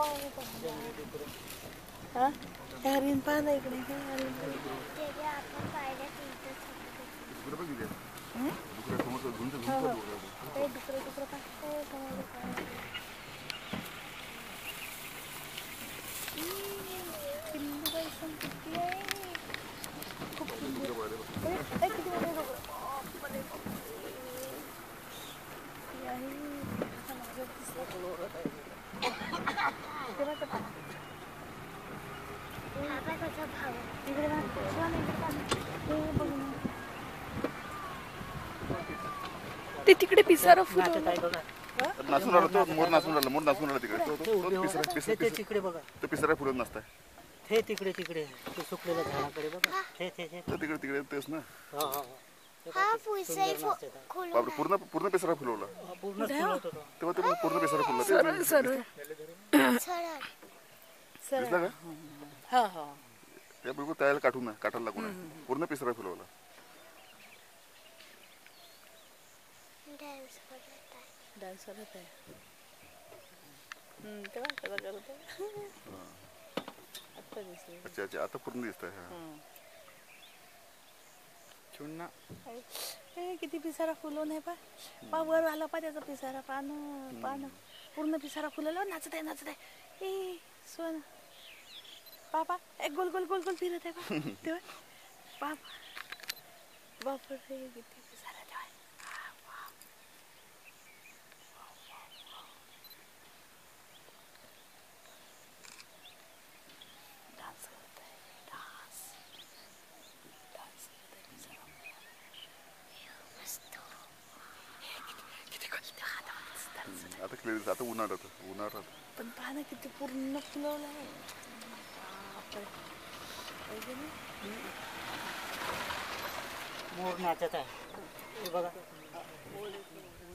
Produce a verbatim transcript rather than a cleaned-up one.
हा हरिण पाहा ना इकडे हरिण ते तिकडे पिसारा फुलवलं नाचून राहिला तो मोर नाचून राहिला मोर नाचून राहिला तिकडे तो पिसारा पिसारा तिकडे बघा तो पिसारा फुलत नसताय हे तिकडे तिकडे ते सुकलेल्या झाडाकडे बघा हे ते हे तिकडे तिकडे तेच ना हा हा हा पुसई बापरे पूर्ण पूर्ण पिसारा फुलवला पूर्ण फुलत होतं तेव्हा ते पूर्ण पिसारा फुलला सरळ सरळ दिसला का हा हा त्या बिलकुल तयाला काढून ना काठाला लागून आहे पूर्ण पिसारा फुलवला डान्स करत आहे हम्म तेव्हा कसा करत आहे आता दिसले अच्छा अच्छा आता पूर्ण दिसत आहे चुन्ना हे किती पिसारा फुलवून आहे पा पा वर आला पा त्याचा पिसारा पान पान पूर्ण पिसारा फुलवला नाचत आहे नाचत आहे ए सोन पापा एक गोल गोल गोल गोल फिरत आहे पा तेव्हा बाप बापरे किती पिसारा तेव्हा डान्स करत आहे डान्स डान्स करत आहे पिसारा आता क्लिअर आता उन्हाळ्यात उन्हाळ्यात पण पहा ना किती पूर्ण फुलवलं आहे मोर नाचत आहे हे बघा